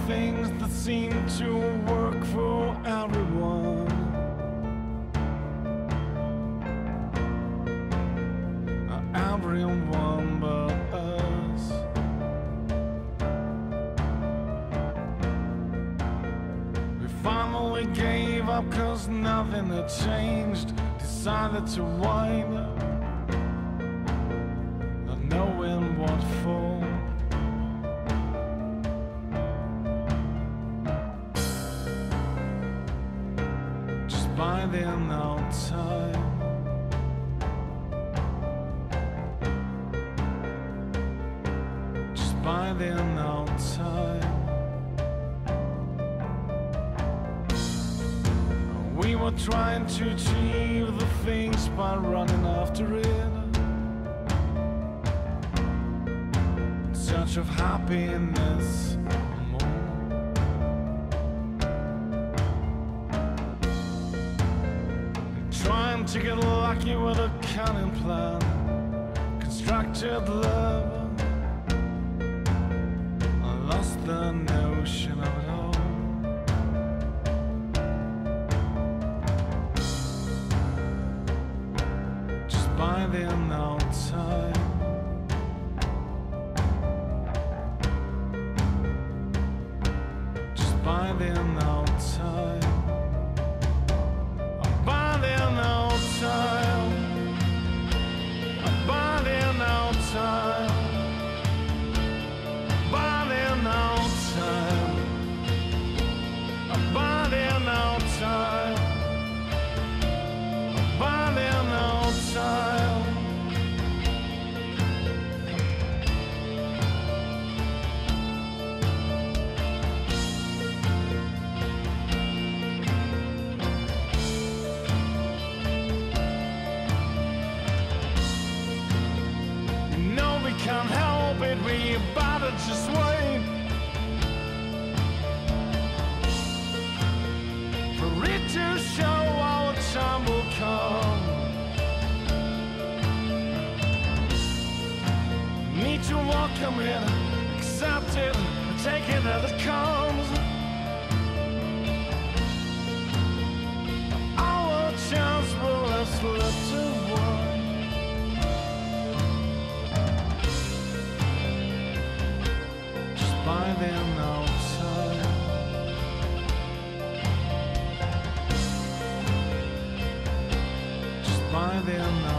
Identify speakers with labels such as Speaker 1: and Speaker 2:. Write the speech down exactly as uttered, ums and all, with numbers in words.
Speaker 1: things that seem to work for everyone. Everyone but us. We finally gave up cause nothing had changed. Decided to whine, not knowing what for. Just biding our time. Biding our time. We were trying to achieve the things by running after it, in search of happiness more. Trying to get lucky with a cunning plan, constructed love. Lost the notion of it all. Just biding our time. Just biding our time. I'm biding our time. I'm biding our time. Biding our time. I'm biding our time. I'm biding our time. No, we can't help it, we better just wait for it to show our time will come. Need to welcome it, accept it, take it as it comes. Our chance will have slipped away. Biding our time. Just biding our